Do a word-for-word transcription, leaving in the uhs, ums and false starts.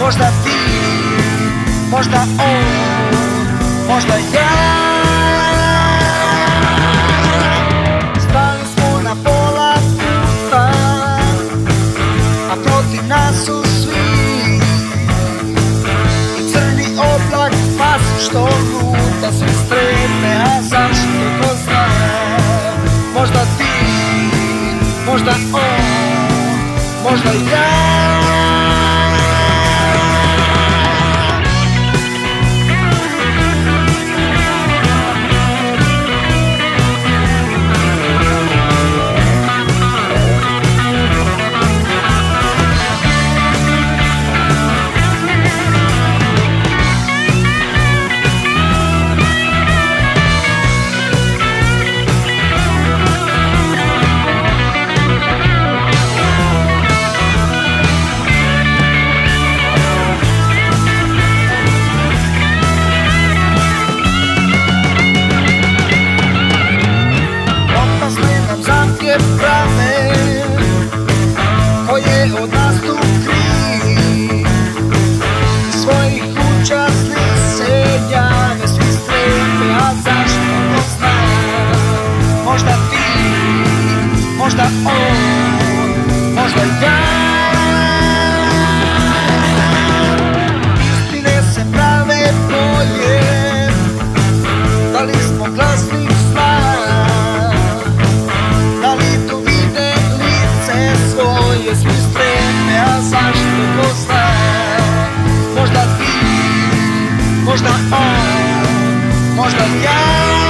možda ti, možda on, možda ja. Stali smo na pola puta, a protiv nas su svi. I crni oblak pas što luta, svi streme, a zašto ko zna. Možda ti, možda on, možda ja. Prave, ko je od nas tu kriv, iz svojih kuća sli se jave, svi strepe, a zašto ko zna. Možda ti, možda on, možda ja. Istine se prave bolje, da li smo glasni sna. Svi streme, a zašto ko zna. Možda ti, možda on, možda ja.